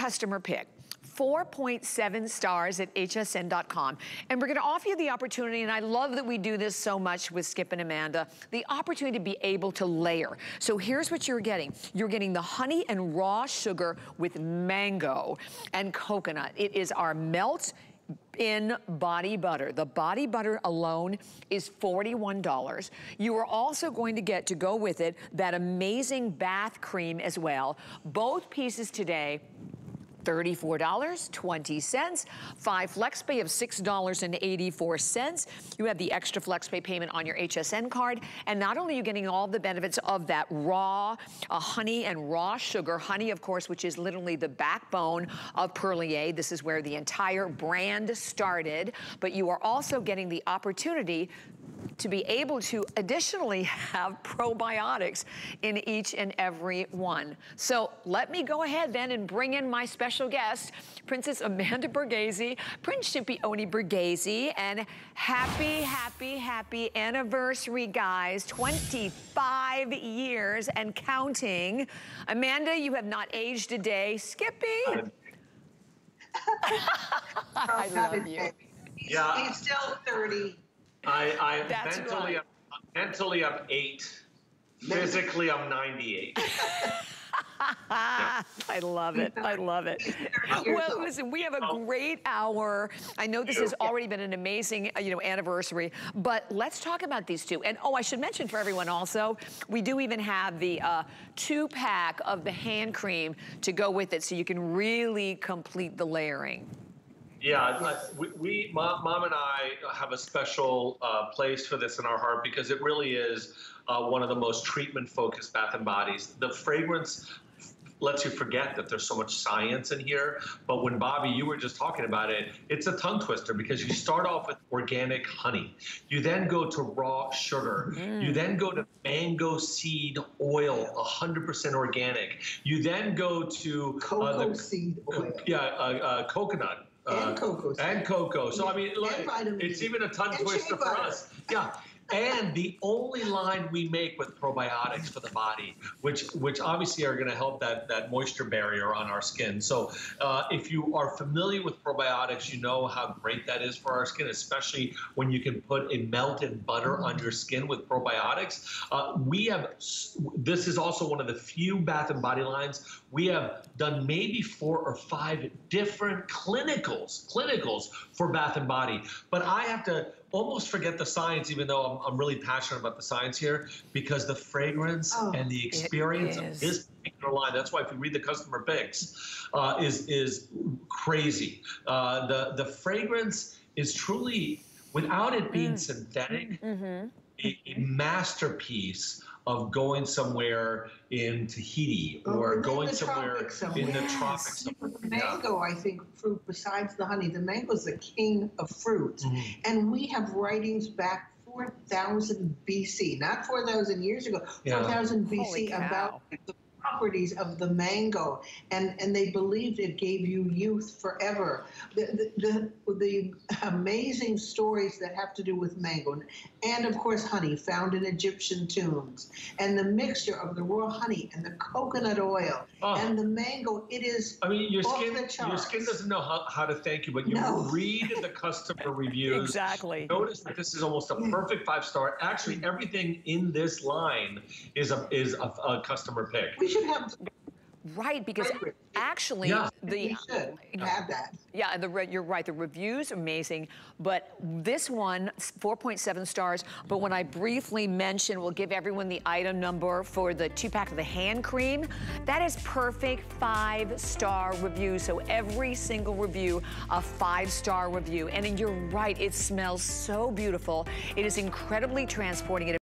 customer pick. 4.7 stars at hsn.com. And we're gonna offer you the opportunity, and I love that we do this so much with Skip and Amanda, the opportunity to be able to layer. So here's what you're getting. You're getting the honey and raw sugar with mango and coconut. It is our melt in body butter. The body butter alone is $41. You are also going to get to go with it that amazing bath cream as well. Both pieces today, $34.20, 5 FlexPay of $6.84. You have the extra FlexPay payment on your HSN card, and not only are you getting all the benefits of that raw honey and raw sugar, honey, of course, which is literally the backbone of Perlier. This is where the entire brand started, but you are also getting the opportunity to be able to additionally have probiotics in each and every one. So let me go ahead then and bring in my special guest, Princess Amanda Borghese, Prince Scipione Borghese, and happy, happy, happy anniversary, guys. 25 years and counting. Amanda, you have not aged a day. Skippy. I love you. Yeah. He's still 30. I'm mentally I'm 8. Physically I'm 98. I love it. I love it. Well, listen, we have a great hour. I know this has already been an amazing, anniversary, but let's talk about these two. And I should mention for everyone also, we do even have the 2-pack of the hand cream to go with it, so you can really complete the layering. Yeah, Mom and I have a special place for this in our heart because it really is one of the most treatment-focused Bath & Bodies. The fragrance lets you forget that there's so much science in here, but when Bobby, you were just talking about it, it's a tongue twister because you start off with organic honey. You then go to raw sugar. You then go to mango seed oil, 100% organic. You then go to cocoa seed oil. Coconut. And cocoa. So, I mean, it's even a tongue twister for us. Yeah. And the only line we make with probiotics for the body, which obviously are going to help that moisture barrier on our skin. So if you are familiar with probiotics, you know how great that is for our skin, especially when you can put a melted butter on your skin with probiotics. This is also one of the few Bath & Body lines. We have done maybe 4 or 5 different clinicals for Bath & Body. But I have to almost forget the science, even though I'm really passionate about the science here, because the fragrance and the experience of this particular line, that's why if you read the customer picks, is crazy. The fragrance is truly, without it being synthetic, a masterpiece of going somewhere in Tahiti or going somewhere in the tropics. The mango, I think, fruit, besides the honey, the mango is the king of fruit. And we have writings back 4,000 BC, not 4,000 years ago, 4,000 BC about the properties of the mango, and they believed it gave you youth forever. The amazing stories that have to do with mango, and of course honey, found in Egyptian tombs, and the mixture of the raw honey and the coconut oil and the mango, it is. I mean, your skin doesn't know how to thank you, but you read the customer reviews. Exactly. Notice that this is almost a perfect 5-star. Actually, everything in this line is a customer pick. We should have. Right, because actually, have that. Yeah, and you're right, the review's amazing, but this one, 4.7 stars, but when I briefly mention, we'll give everyone the item number for the 2-pack of the hand cream, that is perfect 5-star review, so every single review, a 5-star review, and you're right, it smells so beautiful. It is incredibly transporting.